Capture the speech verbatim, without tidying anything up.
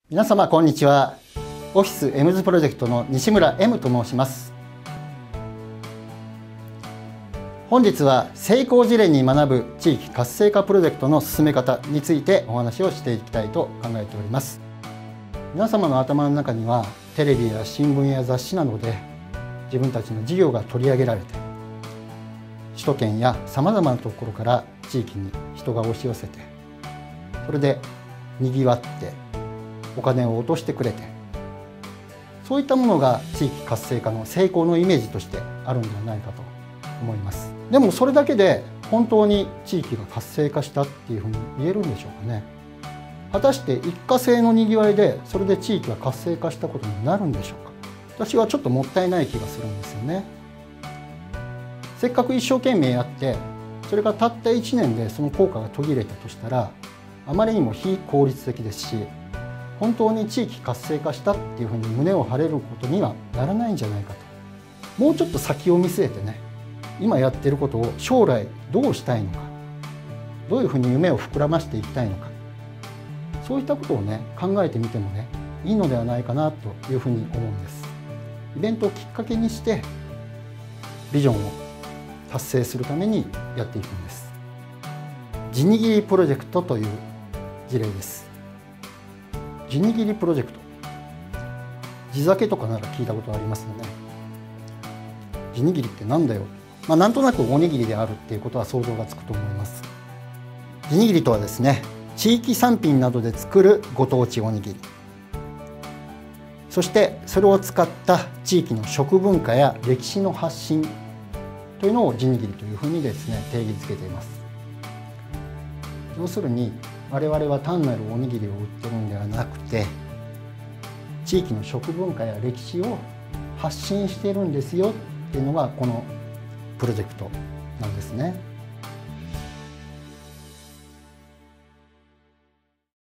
皆様こんにちは。オフィスエムズプロジェクトの西村 M と申します。本日は成功事例に学ぶ地域活性化プロジェクトの進め方についてお話をしていきたいと考えております。皆様の頭の中にはテレビや新聞や雑誌などで自分たちの事業が取り上げられて、首都圏やさまざまなところから地域に人が押し寄せて、それでにぎわってお金を落としてくれて、そういったものが地域活性化の成功のイメージとしてあるんではないかと思います。でもそれだけで本当に地域が活性化したっていうふうに言えるんでしょうかね。果たして一過性のにぎわいでそれで地域が活性化したことになるんでしょうか。私はちょっともったいない気がするんですよね。せっかく一生懸命やってそれがたったいちねんでその効果が途切れたとしたら、あまりにも非効率的ですし、本当に地域活性化したっていうふうに胸を張れることにはならないんじゃないかと。もうちょっと先を見据えてね、今やってることを将来どうしたいのか、どういうふうに夢を膨らましていきたいのか、そういったことをね考えてみてもねいいのではないかなというふうに思うんです。イベントをきっかけにしてビジョンを達成するためにやっていくんです。地握りプロジェクトという事例です。地握りプロジェクト、地酒とかなら聞いたことありますよね。地握りってなんだよ、まあ、なんとなくおにぎりであるっていうことは想像がつくと思います。地握りとはですね、地域産品などで作るご当地おにぎり、そしてそれを使った地域の食文化や歴史の発信というのを地握りというふうにですね定義づけています。要するに我々は単なるおにぎりを売ってるんではなくて、地域の食文化や歴史を発信しているんですよっていうのがこのプロジェクトなんですね。